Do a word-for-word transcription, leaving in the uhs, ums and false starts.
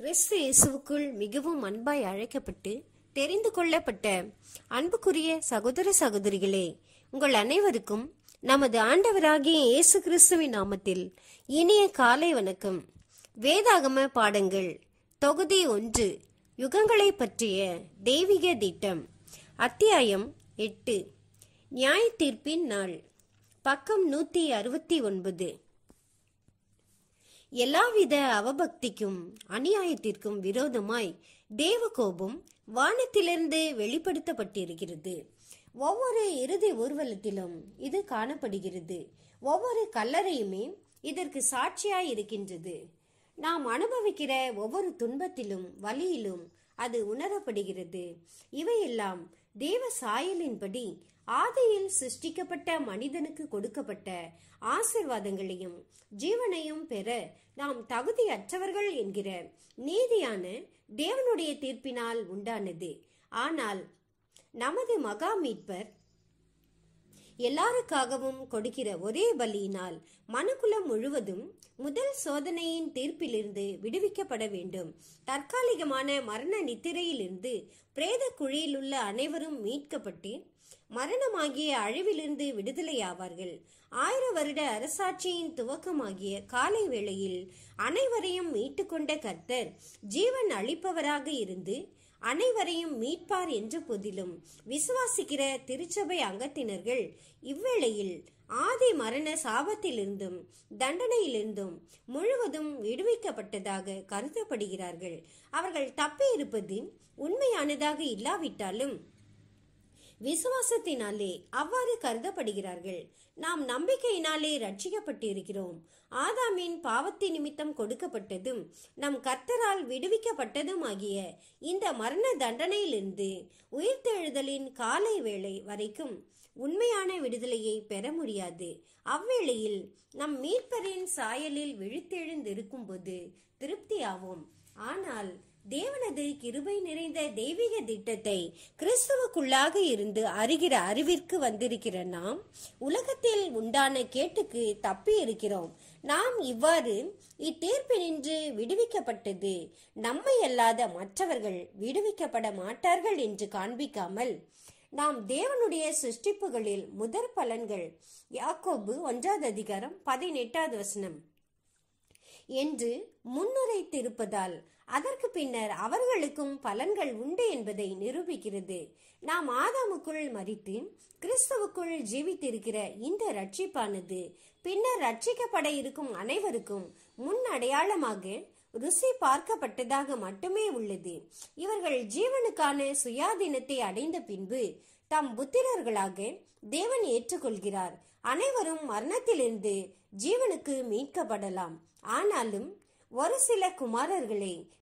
கிறிஸ்து இயேசுவுக்குள் மிகவும் அன்பாய் அழைக்கப்பட்டு தெரிந்து கொள்ளப்பட்ட அன்புக்குரிய சகோதர சகோதரிகளே, உங்கள் அனைவருக்கும் நமது ஆண்டவராகிய இயேசு கிறிஸ்துவின் நாமத்தில் இனிய காலை வணக்கம். வேதாகம பாடங்கள் தொகுதி ஒன்று, யுகங்களை பற்றிய தெய்வீக திட்டம், அத்தியாயம் எட்டு, நியாய தீர்ப்பின் நாள், பக்கம் நூத்தி அறுபத்தி ஒன்பது. எல்லாவித அவபக்திக்கும் அநியாயத்திற்கும் விரோதமாய் தேவ கோபம் வானத்திலிருந்து வெளிப்படுத்தப்பட்டிருக்கிறது. ஒவ்வொரு இறுதி ஊர்வலத்திலும் இது காணப்படுகிறது. ஒவ்வொரு கல்லறையுமே இதற்கு சாட்சியாய் இருக்கின்றது. நாம் அனுபவிக்கிற ஒவ்வொரு துன்பத்திலும் வலியிலும் அது உணரப்படுகிறது. இவையெல்லாம் தேவ சாயலின்படி ஆதியில் சிருஷ்டிக்கப்பட்ட மனிதனுக்கு கொடுக்கப்பட்ட ஆசீர்வாதங்களையும் ஜீவனையும் பெற நாம் தகுதியற்றவர்கள் என்கிற நீதியான தேவனுடைய தீர்ப்பினால் உண்டானது. ஆனால் நமது மகா மீட்பர் எல்லாருக்காகவும் கொடுக்கிற ஒரே பலியினால் மனுக்குலம் முழுவதும் முதல் சோதனையின் தீர்ப்பிலிருந்து விடுவிக்கப்பட வேண்டும். தற்காலிகமான மரண நித்திரையிலிருந்து பிரேத குழியில் உள்ள அனைவரும் மீட்கப்பட்டு மரணமாகிய அழிவிலிருந்து விடுதலையாவார்கள். ஆயிர வருட அரசாட்சியின் துவக்கமாகிய காலை வேளையில் அனைவரையும் மீட்டுக்கொண்ட கர்த்தர் ஜீவன் அளிப்பவராக இருந்து அனைவரையும் மீட்பார் என்ற போதிலும் விசுவாசிக்கிற திருச்சபை அங்கத்தினர்கள் இவ்வேளையில் ஆதி மரண சாபத்திலிருந்தும் தண்டனையிலிருந்தும் முழுவதும் விடுவிக்கப்பட்டதாக கருதப்படுகிறார்கள். அவர்கள் தப்பி இருப்பது உண்மையானதாக இல்லாவிட்டாலும் விசுவாசத்தினாலே அவ்வாறு கருதப்படுகிறார்கள். நாம் நம்பிக்கையினாலே ரட்சிக்கப்பட்டிருக்கிறோம். ஆதாமின் பாவத்தின் நிமித்தம் கொடுக்கப்பட்டதும் நம் கர்த்தரால் விடுவிக்கப்பட்டதும் ஆகிய இந்த மரண தண்டனையிலிருந்து உயிர்த்தெழுதலின் காலை வேளை வரைக்கும் உண்மையான விடுதலையை பெற முடியாது. அவ்வேளையில் நம் மீட்பரின் சாயலில் விழித்தெழுந்திருக்கும் போது திருப்தியாவோம். ஆனால் தேவனது கிருபை நிறைந்த தெய்வீக திட்டத்தை கிறிஸ்துவுக்குள்ளாக இருந்து அறிகிற அறிவிற்கு வந்திருக்கிற நாம் உலகத்தில் உண்டான கேட்டுக்கு தப்பி இருக்கிறோம். நாம் இவ்வாறு இத்தீர்ப்பினின்று விடுவிக்கப்பட்டது நம்மை அல்லாத மற்றவர்கள் விடுவிக்கப்பட மாட்டார்கள் என்று காண்பிக்காமல் நாம் தேவனுடைய சிருஷ்டிப்புகளில் முதற் பலன்கள், யாக்கோபு ஒன்றாவது அதிகாரம் பதினெட்டாவது வசனம் என்று முன்னுரைத்திருப்பதால் அதற்கு பின்னர் அவர்களுக்கும் பலன்கள் உண்டு என்பதை நிரூபிக்கிறது. நாம் ஆதாமுக்குள் மரித்து கிறிஸ்துவுக்குள் ஜீவித்திருக்கிற இந்த ரட்சிப்பானது பின்னர் ரட்சிக்கப்பட இருக்கும் அனைவருக்கும் முன் அடையாளமாக ருசி பார்க்கப்பட்டதாக மட்டுமே உள்ளது. இவர்கள் ஜீவனுக்கான சுயாதீனத்தை அடைந்த பின்பு தம் புத்திரர்களாக தேவன் ஏற்றுக்கொள்கிறார். அனைவரும் மரணத்திலிருந்து ஜீவனுக்கு மீட்கப்படலாம். ஆனாலும் ஒரு சில குமாரர்களை